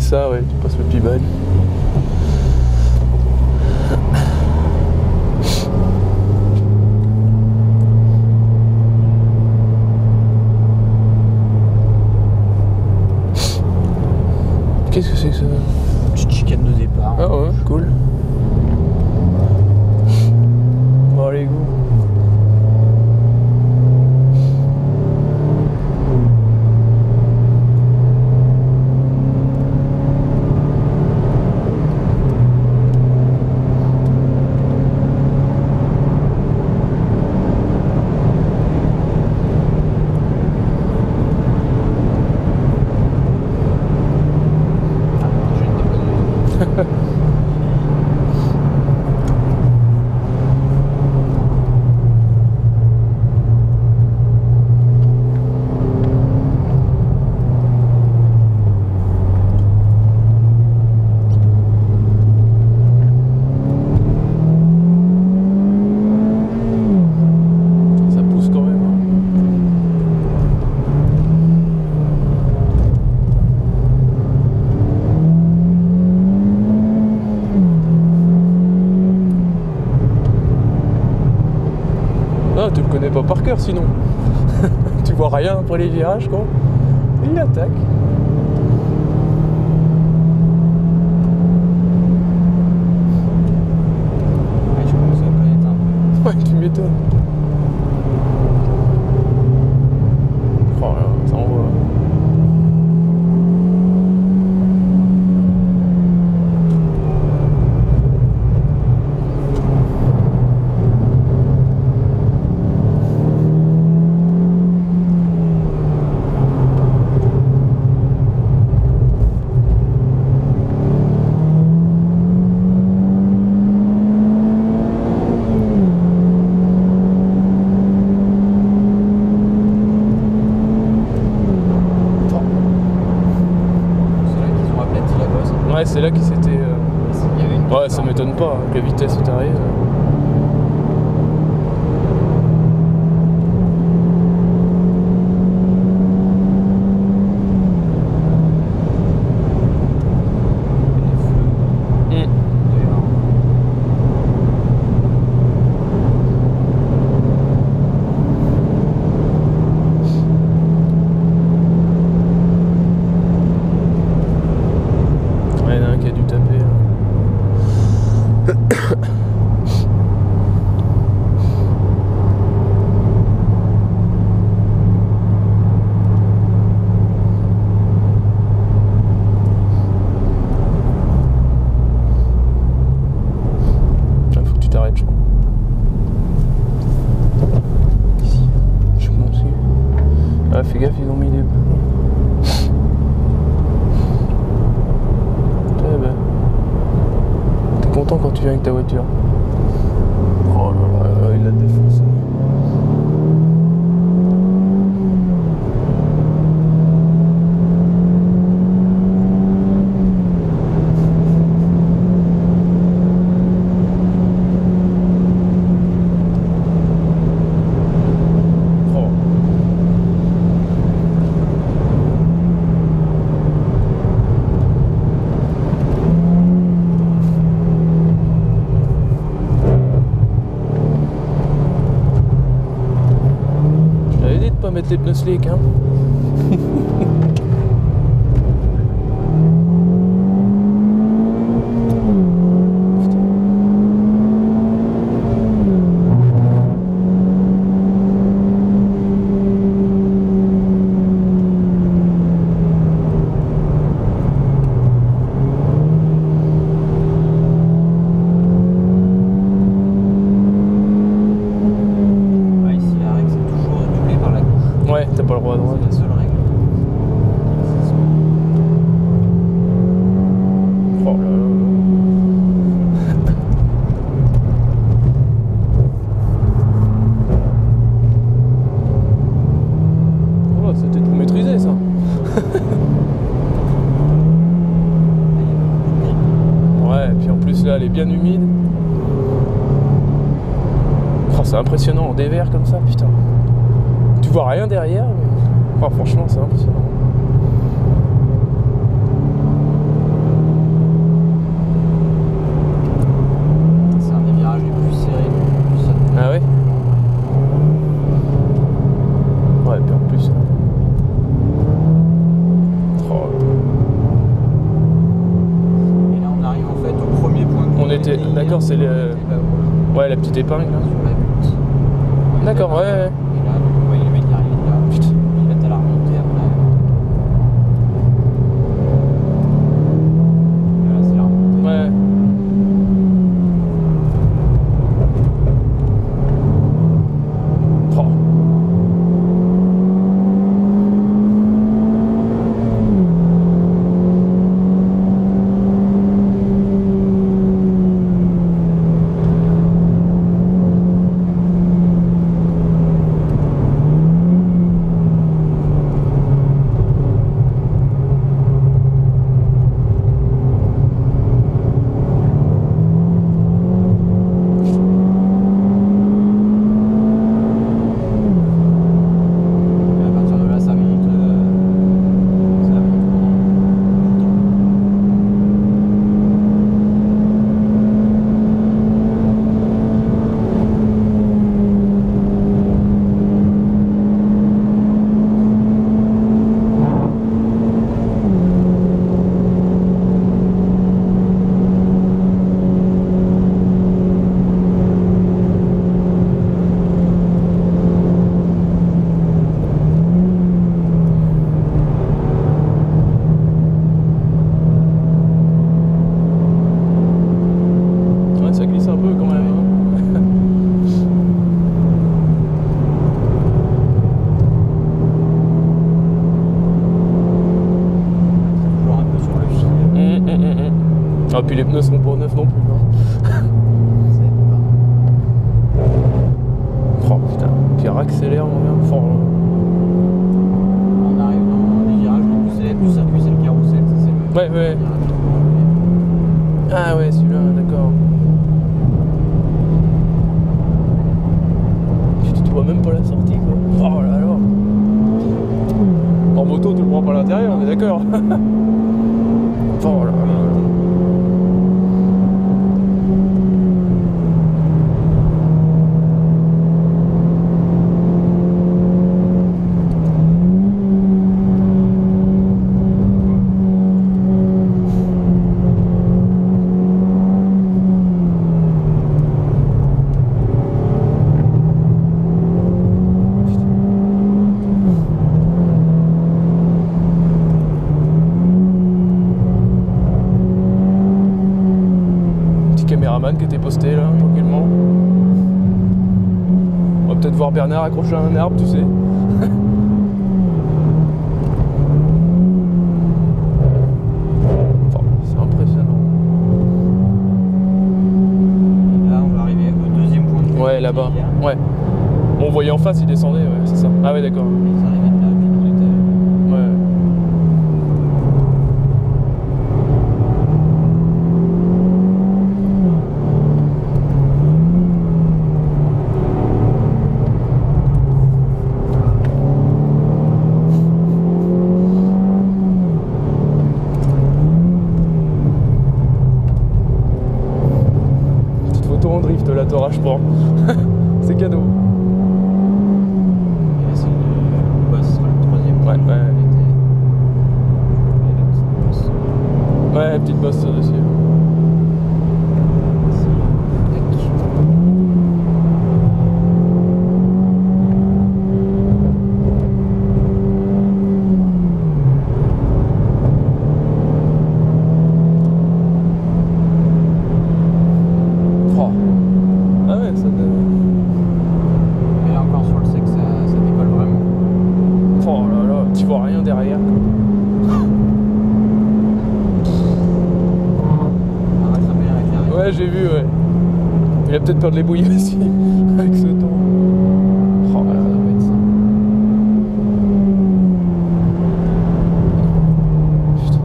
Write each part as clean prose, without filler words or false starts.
ça, ouais, tu passes le Peabody. Qu'est-ce que c'est que ça? Petite chicane de départ. Ah ouais, cool. Bon allez, go. Tu le connais pas par cœur sinon. Tu vois rien après les virages quoi. Et il attaque. Ouais, je commence à connaître un peu. Ouais, tu m'étonnes. Oh là, ça envoie. Ouais, c'est là qu'il s'était. Ouais, ça m'étonne pas, hein, que la vitesse est arrivée. Fais gaffe, ils ont mis des... Eh ben... T'es content quand tu viens avec ta voiture. Oh là là, il la défonce. Mettre les pneus slick hein. Ouais, t'as pas le droit à droite. C'est la seule règle. Oh là là. Oh, c'était tout maîtrisé ça. Ouais, et puis en plus là, elle est bien humide. Oh, c'est impressionnant en dévers comme ça, putain. Tu vois rien derrière, mais... Oh, franchement, c'est impressionnant. était. D'accord, c'est le. Ouais, la petite épingle là. Sur la butte. D'accord, ouais, ouais. Et là, donc, on voyait les mecs qui arrivaient là. Putain. Ils mettent à la remontée après. Et là, c'est la remontée. Ouais. Oh. Et à partir de là, ça monte. Ça monte pendant longtemps. Ouais, ça glisse un peu quand même. Hein. Toujours un peu sur le fil. Ah, puis les pneus seront pas neufs non plus. Hein. Ça aide pas. Oh putain, puis accélère mon gars. Oh. On arrive dans les virages, en plus c'est le circuit, c'est le carrousel, ça, c'est le Ouais, ouais. virage. Ah ouais, celui-là, d'accord. Putain, tu vois même pas la sortie quoi. Oh là là. En moto, tu le prends par l'intérieur, on est d'accord. Oh là là. Petit caméraman qui était posté là, tranquillement. On va peut-être voir Bernard accroché à un arbre, tu sais. Oh, c'est impressionnant. Et là, on va arriver au deuxième point de vue. Ouais, là-bas. Ouais. On voyait en face, il descendait, ouais, c'est ça. Ah ouais, d'accord. Ils arrivaient de là, puis nous, on était. Ouais. Petite photo en drift là, t'auras, je pense. C'est cadeau. Et là, c'est le boss, ce sera le troisième point Ouais, de vue. ouais. Et la petite bosse. Ouais, petite bosse dessus. Oh. Ah ouais, ça. Et là encore sur le sec, ça décolle vraiment. Oh là là, tu vois rien derrière. On va rattraper avec l'arrêt. Ouais, j'ai vu, ouais. Il a peut-être peur de l'ébouiller aussi, avec ce temps. Oh là Ça là. doit être ça. Putain.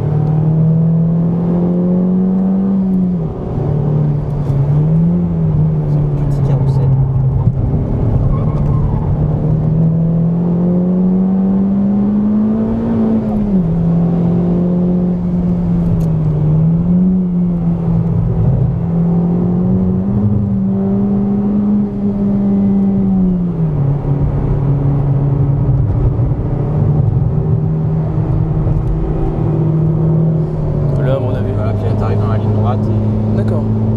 C'est le petit carrousel. Là, à mon avis. Voilà, puis là, t'arrives dans la ligne droite et D'accord.